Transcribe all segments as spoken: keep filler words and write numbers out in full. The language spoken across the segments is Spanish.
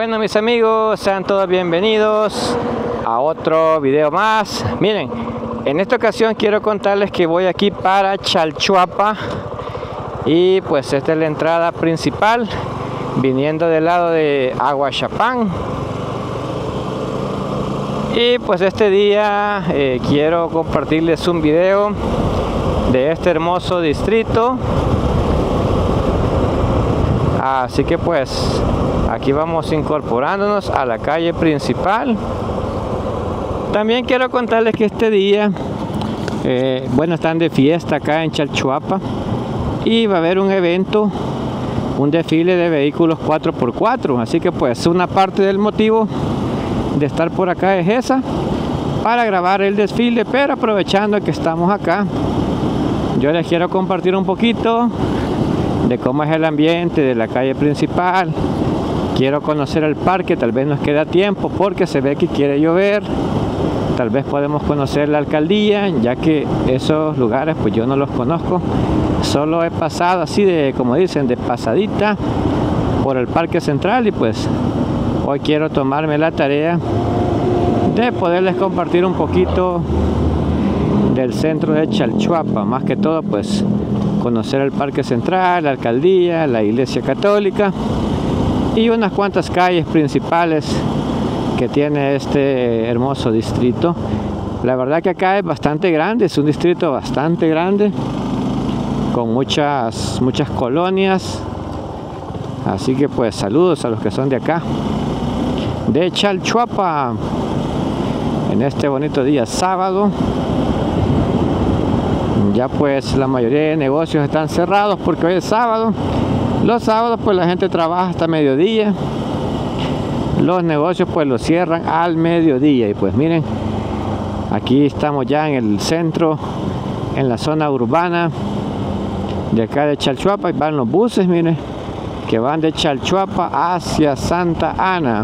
Bueno, mis amigos, sean todos bienvenidos a otro video más. Miren, en esta ocasión quiero contarles que voy aquí para Chalchuapa y pues esta es la entrada principal viniendo del lado de Aguachapán. Y pues este día eh, quiero compartirles un video de este hermoso distrito. Así que pues aquí vamos incorporándonos a la calle principal. También quiero contarles que este día eh, bueno, están de fiesta acá en Chalchuapa y va a haber un evento, un desfile de vehículos cuatro por cuatro. Así que pues una parte del motivo de estar por acá es esa, para grabar el desfile. Pero aprovechando que estamos acá, yo les quiero compartir un poquito de cómo es el ambiente de la calle principal. Quiero conocer el parque, tal vez nos queda tiempo porque se ve que quiere llover. Tal vez podemos conocer la alcaldía, ya que esos lugares pues yo no los conozco. Solo he pasado así de, como dicen, de pasadita por el parque central, y pues hoy quiero tomarme la tarea de poderles compartir un poquito del centro de Chalchuapa. Más que todo pues conocer el parque central, la alcaldía, la iglesia católica y unas cuantas calles principales que tiene este hermoso distrito. La verdad que acá es bastante grande, es un distrito bastante grande con muchas muchas colonias. Así que pues saludos a los que son de acá, de Chalchuapa, en este bonito día sábado. Ya pues la mayoría de negocios están cerrados porque hoy es sábado. Los sábados pues la gente trabaja hasta mediodía. Los negocios pues los cierran al mediodía. Y pues miren, aquí estamos ya en el centro, en la zona urbana de acá de Chalchuapa. Y van los buses, miren, que van de Chalchuapa hacia Santa Ana.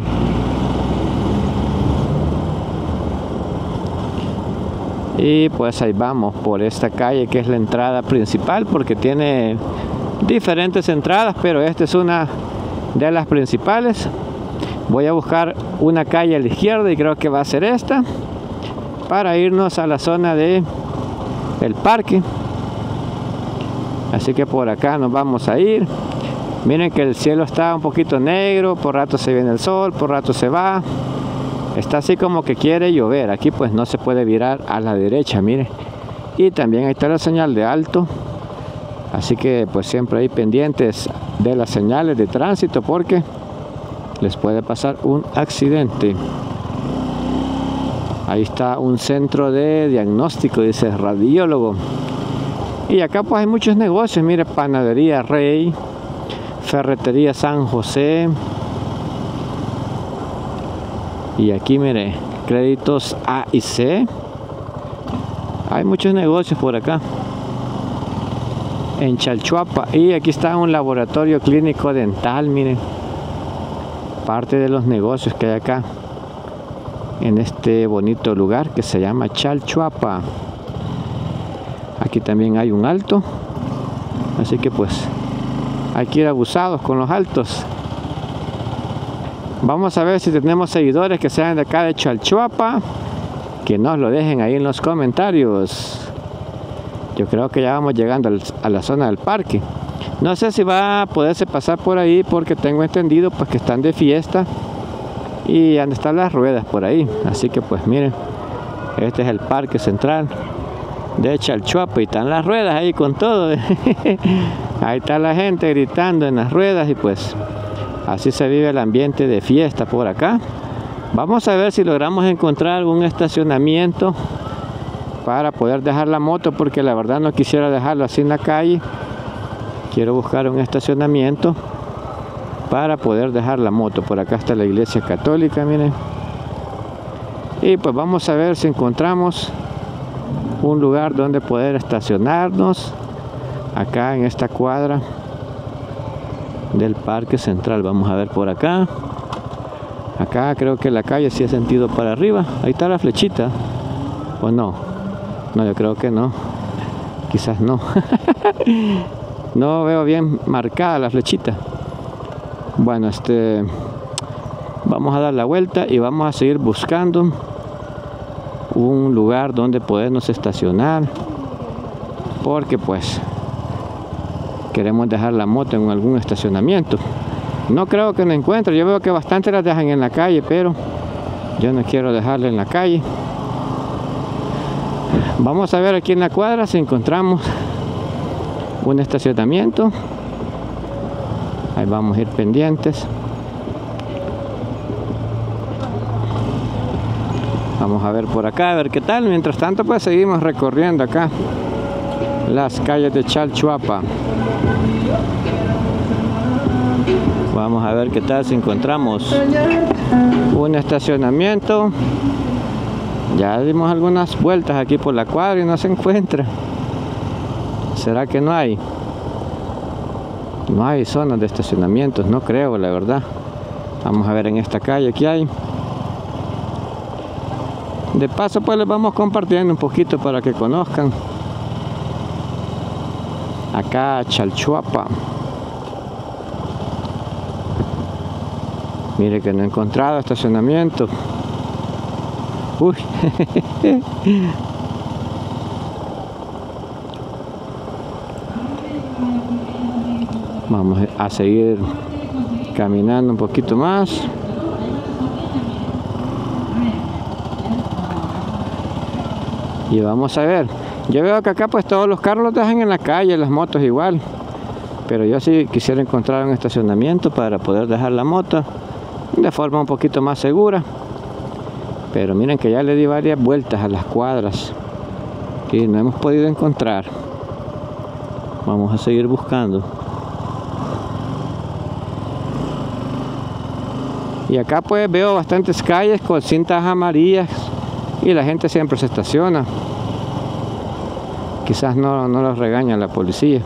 Y pues ahí vamos por esta calle que es la entrada principal, porque tiene diferentes entradas, pero esta es una de las principales. Voy a buscar una calle a la izquierda y creo que va a ser esta, para irnos a la zona de el parque. Así que por acá nos vamos a ir. Miren que el cielo está un poquito negro, por rato se viene el sol, por rato se va. Está así como que quiere llover. Aquí pues no se puede virar a la derecha, miren. Y también ahí está la señal de alto. Así que pues siempre hay pendientes de las señales de tránsito, porque les puede pasar un accidente. Ahí está un centro de diagnóstico, dice radiólogo. Y acá pues hay muchos negocios, mire, panadería Rey, ferretería San José. Y aquí mire, créditos A y C. Hay muchos negocios por acá en Chalchuapa. Y aquí está un laboratorio clínico dental, miren, parte de los negocios que hay acá en este bonito lugar que se llama Chalchuapa. Aquí también hay un alto, así que pues hay que ir abusados con los altos. Vamos a ver si tenemos seguidores que sean de acá de Chalchuapa, que nos lo dejen ahí en los comentarios. Yo creo que ya vamos llegando a la zona del parque. No sé si va a poderse pasar por ahí, porque tengo entendido pues que están de fiesta y han de estar las ruedas por ahí. Así que pues miren, este es el parque central de Chalchuapa y están las ruedas ahí con todo. Ahí está la gente gritando en las ruedas y pues así se vive el ambiente de fiesta por acá. Vamos a ver si logramos encontrar un estacionamiento para poder dejar la moto, porque la verdad no quisiera dejarlo así en la calle. Quiero buscar un estacionamiento para poder dejar la moto. Por acá está la iglesia católica, miren. Y pues vamos a ver si encontramos un lugar donde poder estacionarnos acá en esta cuadra del parque central. Vamos a ver por acá. Acá creo que la calle sí ha sentido para arriba. Ahí está la flechita, ¿o no? No, yo creo que no. Quizás no. No veo bien marcada la flechita. Bueno, este Vamos a dar la vuelta y vamos a seguir buscando un lugar donde podernos estacionar, porque pues queremos dejar la moto en algún estacionamiento. No creo que lo encuentre. Yo veo que bastante las dejan en la calle, pero yo no quiero dejarla en la calle. Vamos a ver aquí en la cuadra si encontramos un estacionamiento. Ahí vamos a ir pendientes. Vamos a ver por acá, a ver qué tal. Mientras tanto, pues seguimos recorriendo acá las calles de Chalchuapa. Vamos a ver qué tal si encontramos un estacionamiento. Ya dimos algunas vueltas aquí por la cuadra y no se encuentra. ¿Será que no hay? No hay zonas de estacionamientos, no creo, la verdad. Vamos a ver en esta calle qué hay. De paso pues les vamos compartiendo un poquito para que conozcan acá Chalchuapa. Mire que no he encontrado estacionamiento. Uy. Vamos a seguir caminando un poquito más. Y vamos a ver. Yo veo que acá pues todos los carros los dejan en la calle, las motos igual. Pero yo sí quisiera encontrar un estacionamiento para poder dejar la moto de forma un poquito más segura. Pero miren que ya le di varias vueltas a las cuadras y no hemos podido encontrar. Vamos a seguir buscando. Y acá pues veo bastantes calles con cintas amarillas y la gente siempre se estaciona. Quizás no, no los regaña la policía.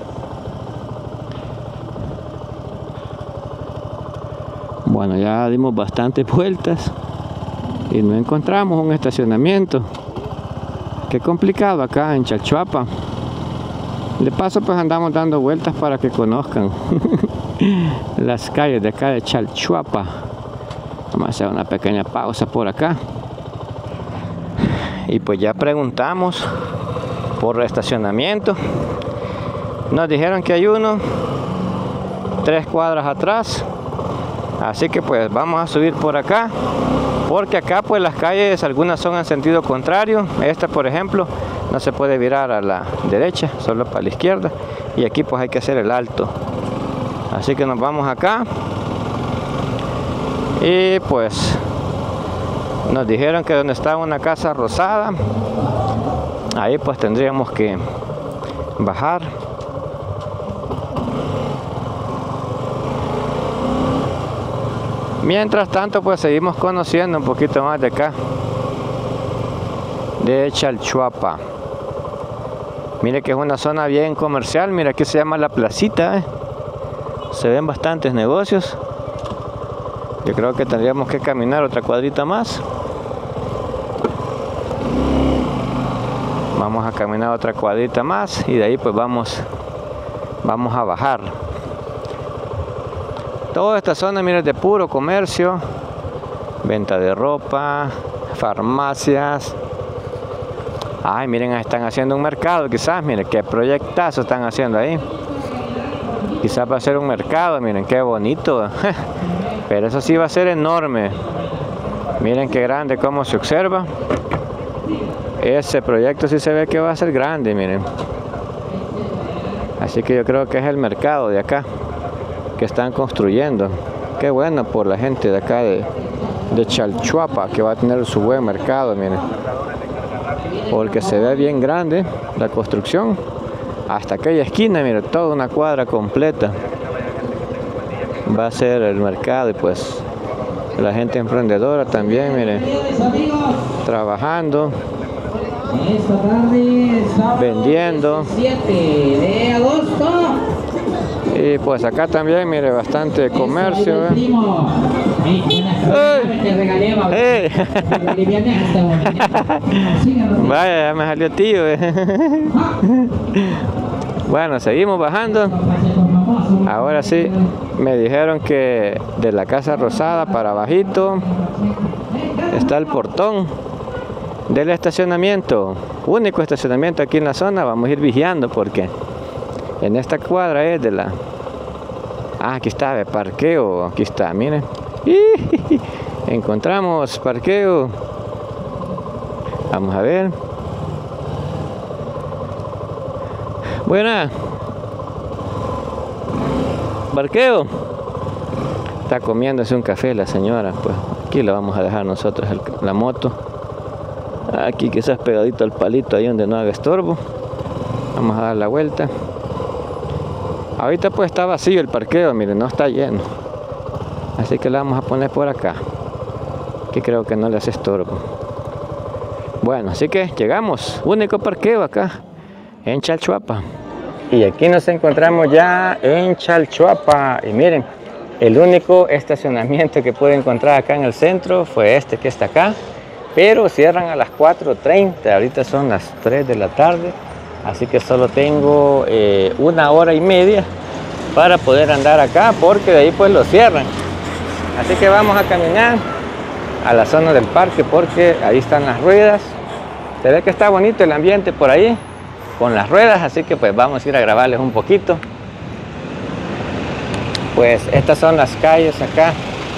Bueno, ya dimos bastantes vueltas y no encontramos un estacionamiento. Qué complicado acá en Chalchuapa. De paso pues andamos dando vueltas para que conozcan las calles de acá de Chalchuapa. Vamos a hacer una pequeña pausa por acá. Y pues ya preguntamos por estacionamiento. Nos dijeron que hay uno tres cuadras atrás. Así que pues vamos a subir por acá, porque acá pues las calles algunas son en sentido contrario. Esta por ejemplo no se puede virar a la derecha, solo para la izquierda, y aquí pues hay que hacer el alto. Así que nos vamos acá y pues nos dijeron que donde está una casa rosada, ahí pues tendríamos que bajar. Mientras tanto pues seguimos conociendo un poquito más de acá de Chalchuapa. Mire que es una zona bien comercial. Mira, aquí se llama La Placita, ¿eh? Se ven bastantes negocios. Yo creo que tendríamos que caminar otra cuadrita más. Vamos a caminar otra cuadrita más y de ahí pues vamos vamos a bajar. Toda esta zona, mira, es de puro comercio, venta de ropa, farmacias. Ay, miren, están haciendo un mercado, quizás, miren, qué proyectazo están haciendo ahí. Quizás va a ser un mercado, miren, qué bonito. Pero eso sí va a ser enorme. Miren qué grande, cómo se observa. Ese proyecto sí se ve que va a ser grande, miren. Así que yo creo que es el mercado de acá que están construyendo. Qué bueno por la gente de acá de, de Chalchuapa, que va a tener su buen mercado, miren. Porque se ve bien grande la construcción. Hasta aquella esquina, miren, toda una cuadra completa va a ser el mercado. Y pues la gente emprendedora también, miren, trabajando, vendiendo. de agosto. Y pues acá también, mire, bastante comercio, ¿eh? ¡Eh! Vaya, ya me salió tío, ¿eh? Bueno, seguimos bajando. Ahora sí, me dijeron que de la Casa Rosada para abajito está el portón del estacionamiento, único estacionamiento aquí en la zona. Vamos a ir vigiando porque en esta cuadra es de la... Ah, aquí está, de parqueo, aquí está, miren. Encontramos parqueo. Vamos a ver. Buena. Parqueo. Está comiéndose un café la señora, pues aquí la vamos a dejar nosotros el, la moto. Aquí quizás pegadito al palito ahí donde no haga estorbo. Vamos a dar la vuelta. Ahorita pues está vacío el parqueo, miren, no está lleno. Así que la vamos a poner por acá, que creo que no le hace estorbo. Bueno, así que llegamos, único parqueo acá en Chalchuapa. Y aquí nos encontramos ya en Chalchuapa. Y miren, el único estacionamiento que pude encontrar acá en el centro fue este que está acá. Pero cierran a las cuatro treinta, ahorita son las tres de la tarde. Así que solo tengo eh, una hora y media para poder andar acá, porque de ahí pues lo cierran. Así que vamos a caminar a la zona del parque, porque ahí están las ruedas. Se ve que está bonito el ambiente por ahí con las ruedas, así que pues vamos a ir a grabarles un poquito. Pues estas son las calles acá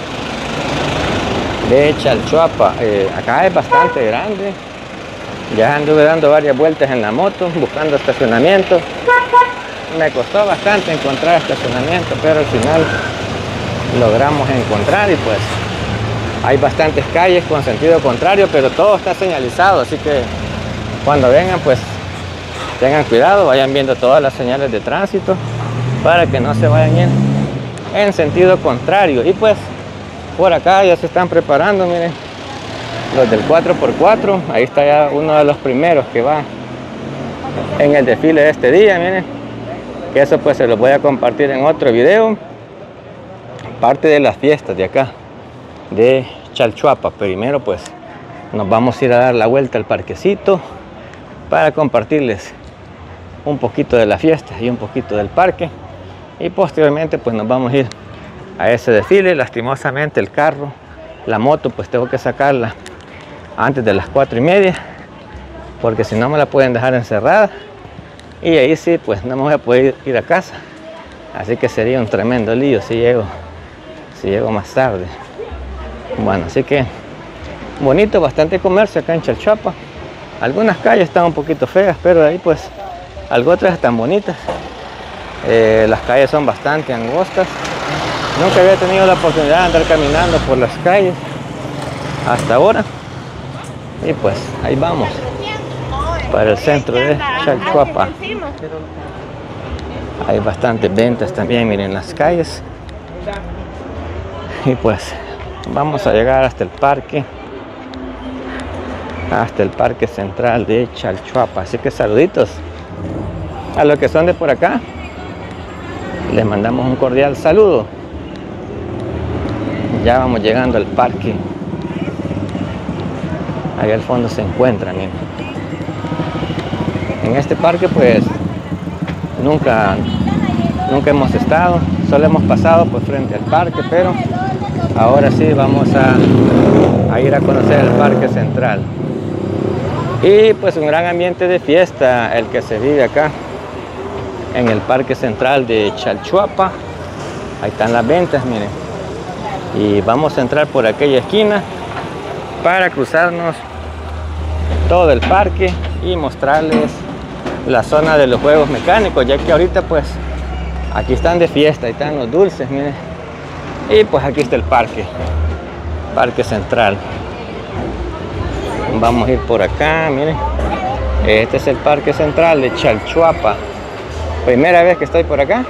de Chalchuapa. Eh, acá es bastante grande. Ya anduve dando varias vueltas en la moto buscando estacionamiento. Me costó bastante encontrar estacionamiento, pero al final logramos encontrar. Y pues hay bastantes calles con sentido contrario, pero todo está señalizado, así que cuando vengan pues tengan cuidado, vayan viendo todas las señales de tránsito para que no se vayan en, en sentido contrario. Y pues por acá ya se están preparando, miren, los del cuatro por cuatro. Ahí está ya uno de los primeros que va en el desfile de este día, miren, que eso pues se los voy a compartir en otro video, parte de las fiestas de acá de Chalchuapa. Primero pues nos vamos a ir a dar la vuelta al parquecito para compartirles un poquito de la fiesta y un poquito del parque, y posteriormente pues nos vamos a ir a ese desfile. Lastimosamente el carro, la moto, pues tengo que sacarla antes de las cuatro y media, porque si no me la pueden dejar encerrada y ahí sí pues no me voy a poder ir a casa, así que sería un tremendo lío si llego si llego más tarde. Bueno, así que bonito, bastante comercio acá en Chalchuapa. Algunas calles están un poquito feas, pero de ahí pues algo otras están bonitas. Eh, las calles son bastante angostas. Nunca había tenido la oportunidad de andar caminando por las calles hasta ahora. Y pues ahí vamos para el centro de Chalchuapa. Hay bastantes ventas también, miren, las calles. Y pues vamos a llegar hasta el parque, hasta el parque central de Chalchuapa. Así que saluditos a los que son de por acá. Les mandamos un cordial saludo. Ya vamos llegando al parque. Allá al fondo se encuentra, miren. En este parque pues nunca nunca hemos estado, solo hemos pasado por frente al parque, pero ahora sí vamos a, a ir a conocer el parque central. Y pues un gran ambiente de fiesta el que se vive acá en el parque central de Chalchuapa. Ahí están las ventas, miren. Y vamos a entrar por aquella esquina para cruzarnos todo el parque y mostrarles la zona de los juegos mecánicos, ya que ahorita pues aquí están de fiesta, ahí están los dulces, miren. Y pues aquí está el parque, parque central. Vamos a ir por acá, miren. Este es el parque central de Chalchuapa. Primera vez que estoy por acá.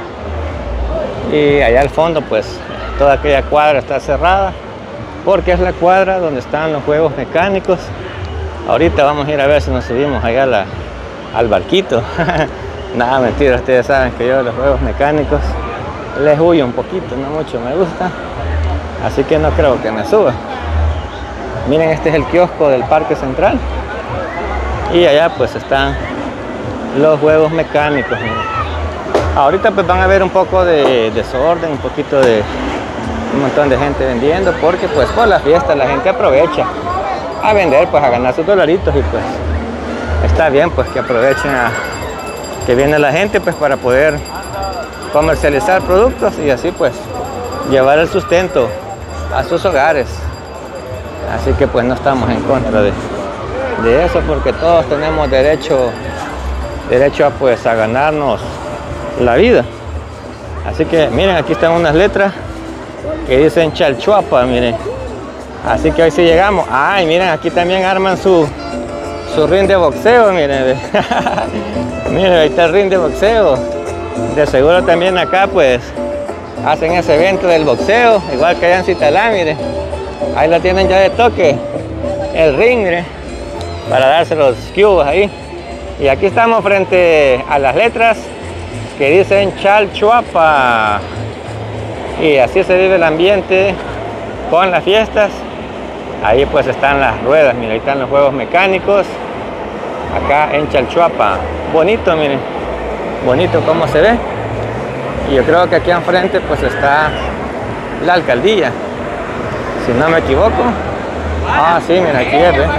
Y allá al fondo pues toda aquella cuadra está cerrada, porque es la cuadra donde están los juegos mecánicos. Ahorita vamos a ir a ver si nos subimos allá a la, al barquito. Nada, mentira, ustedes saben que yo de los juegos mecánicos les huyo un poquito, no mucho me gusta, así que no creo que me suba. Miren, este es el kiosco del parque central y allá pues están los juegos mecánicos, miren. Ahorita pues van a ver un poco de desorden, un poquito de un montón de gente vendiendo, porque pues por la fiesta la gente aprovecha a vender, pues a ganar sus dolaritos, y pues está bien pues que aprovechen a que viene la gente pues para poder comercializar productos y así pues llevar el sustento a sus hogares. Así que pues no estamos en contra de, de eso, porque todos tenemos derecho derecho a pues a ganarnos la vida. Así que miren, aquí están unas letras que dicen Chalchuapa, miren. Así que hoy sí llegamos. Ay, miren, aquí también arman su su ring de boxeo, miren. Miren, ahí está el ring de boxeo. De seguro también acá pues hacen ese evento del boxeo, igual que allá en Citalá, miren. Ahí la tienen ya de toque, el ring, miren, para darse los cubos ahí. Y aquí estamos frente a las letras que dicen Chalchuapa. Y así se vive el ambiente con las fiestas. Ahí pues están las ruedas, miren, ahí están los juegos mecánicos. Acá en Chalchuapa. Bonito, miren. Bonito cómo se ve. Y yo creo que aquí enfrente pues está la alcaldía, si no me equivoco. Ah, sí, miren, aquí es, ¿eh?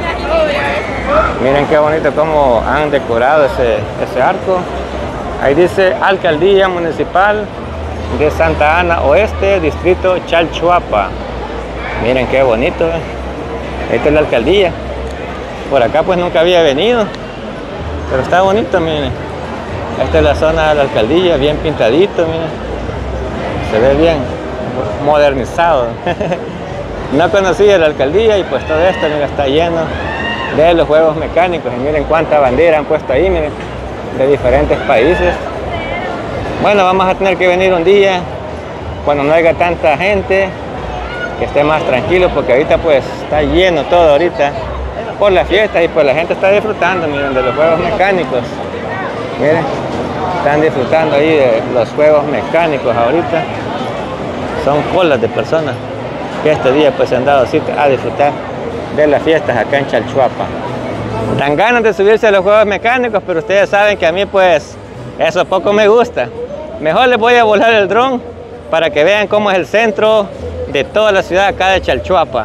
Miren qué bonito cómo han decorado ese, ese arco. Ahí dice Alcaldía Municipal de Santa Ana Oeste, Distrito Chalchuapa. Miren qué bonito, ¿eh? Esta es la alcaldía. Por acá pues nunca había venido, pero está bonito, miren. Esta es la zona de la alcaldía, bien pintadito, miren. Se ve bien modernizado. No conocía la alcaldía y pues todo esto, miren, está lleno de los juegos mecánicos. Y miren cuánta bandera han puesto ahí, miren, de diferentes países. Bueno, vamos a tener que venir un día cuando no haya tanta gente, que esté más tranquilo, porque ahorita pues está lleno todo ahorita por las fiestas y pues la gente está disfrutando, miren, de los juegos mecánicos. Miren, están disfrutando ahí de los juegos mecánicos ahorita. Son colas de personas que este día pues se han dado cita a disfrutar de las fiestas acá en Chalchuapa. Dan ganas de subirse a los juegos mecánicos, pero ustedes saben que a mí pues eso poco me gusta. Mejor les voy a volar el dron para que vean cómo es el centro de toda la ciudad acá de Chalchuapa.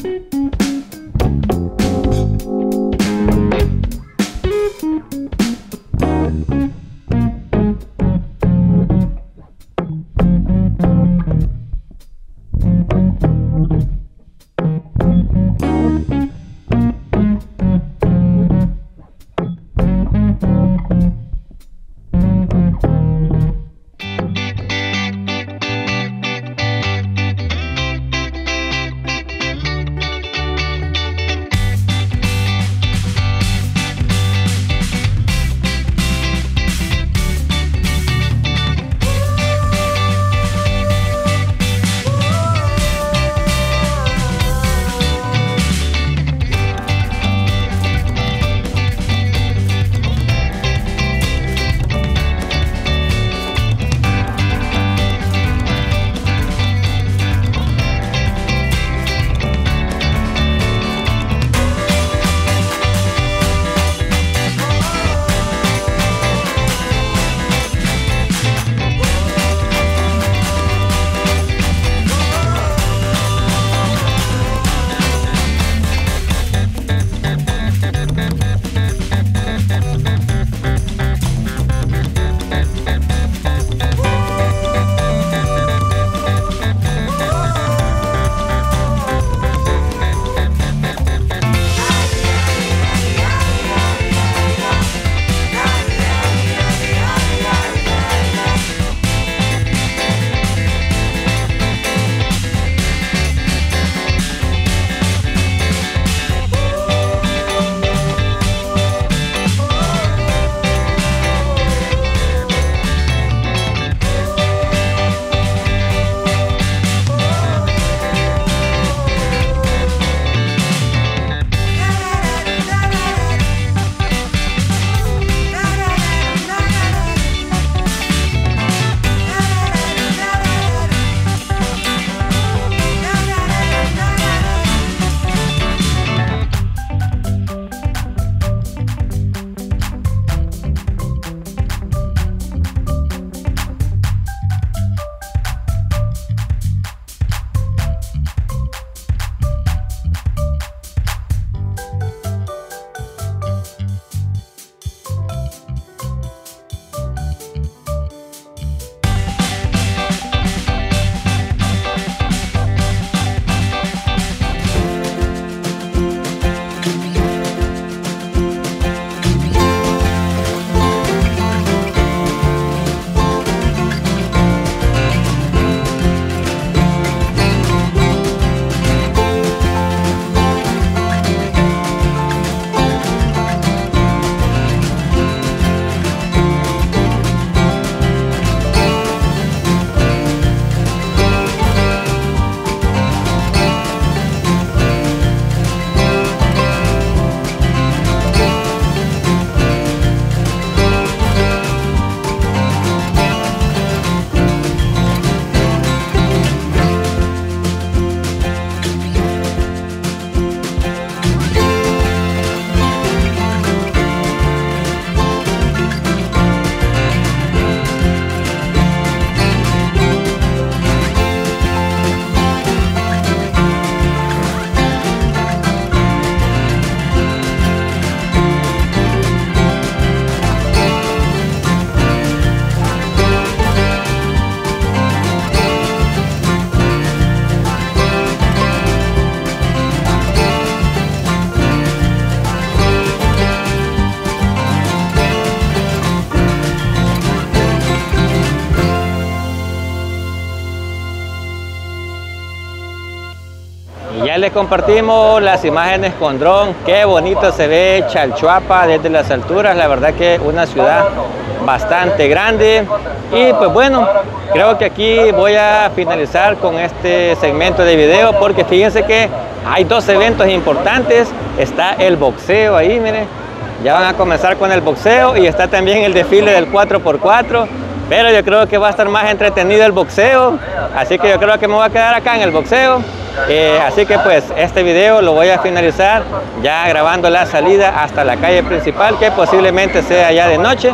Ya les compartimos las imágenes con dron. Qué bonito se ve Chalchuapa desde las alturas. La verdad que una ciudad bastante grande. Y pues bueno, creo que aquí voy a finalizar con este segmento de video, porque fíjense que hay dos eventos importantes. Está el boxeo ahí, miren, ya van a comenzar con el boxeo, y está también el desfile del cuatro por cuatro, pero yo creo que va a estar más entretenido el boxeo, así que yo creo que me voy a quedar acá en el boxeo. Eh, así que pues este video lo voy a finalizar ya grabando la salida hasta la calle principal, que posiblemente sea ya de noche.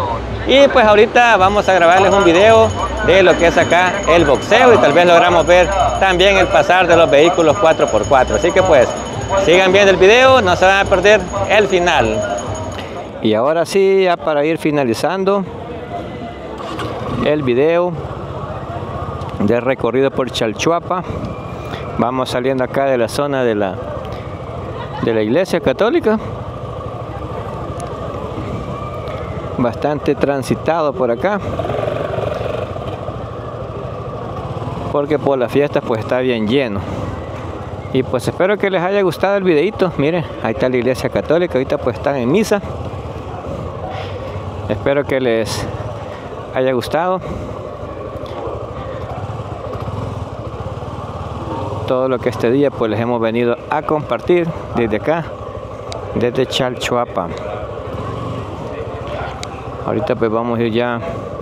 Y pues ahorita vamos a grabarles un video de lo que es acá el boxeo y tal vez logramos ver también el pasar de los vehículos cuatro por cuatro. Así que pues sigan viendo el video, no se van a perder el final. Y ahora sí, ya para ir finalizando el video de recorrido por Chalchuapa, vamos saliendo acá de la zona de la de la iglesia católica, bastante transitado por acá porque por las fiestas pues está bien lleno. Y pues espero que les haya gustado el videito. Miren, ahí está la iglesia católica, ahorita pues están en misa. Espero que les haya gustado todo lo que este día pues les hemos venido a compartir desde acá, desde Chalchuapa. Ahorita pues vamos a ir ya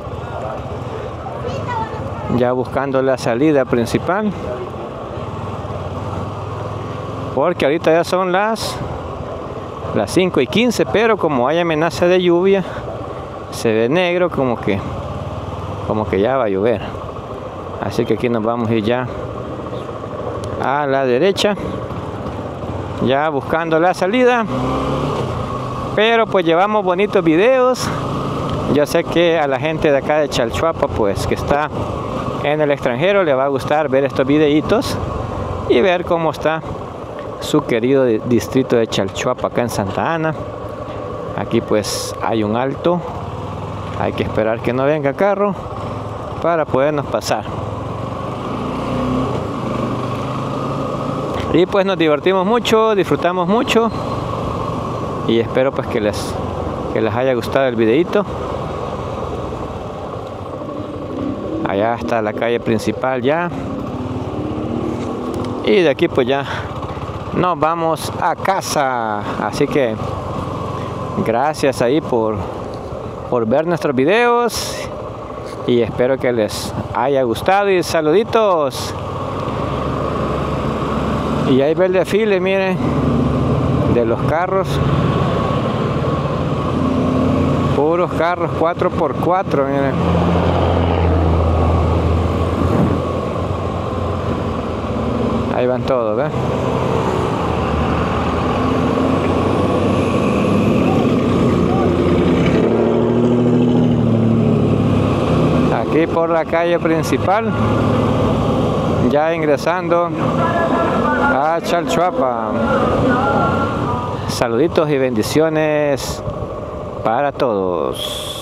ya buscando la salida principal, porque ahorita ya son las las cinco y quince, pero como hay amenaza de lluvia, se ve negro, como que como que ya va a llover. Así que aquí nos vamos a ir ya a la derecha, ya buscando la salida. Pero pues llevamos bonitos videos. Yo sé que a la gente de acá de Chalchuapa, pues que está en el extranjero, le va a gustar ver estos videitos y ver cómo está su querido distrito de Chalchuapa acá en Santa Ana. Aquí pues hay un alto, hay que esperar que no venga carro para podernos pasar. Y pues nos divertimos mucho, disfrutamos mucho y espero pues que les, que les haya gustado el videito. Allá está la calle principal ya. Y de aquí pues ya nos vamos a casa. Así que gracias ahí por, por ver nuestros videos. Y espero que les haya gustado. Y saluditos. Y ahí ve el desfile, miren, de los carros. Puros carros cuatro por cuatro, miren. Ahí van todos, ¿ves? Aquí por la calle principal, ya ingresando a Chalchuapa. Saluditos y bendiciones para todos.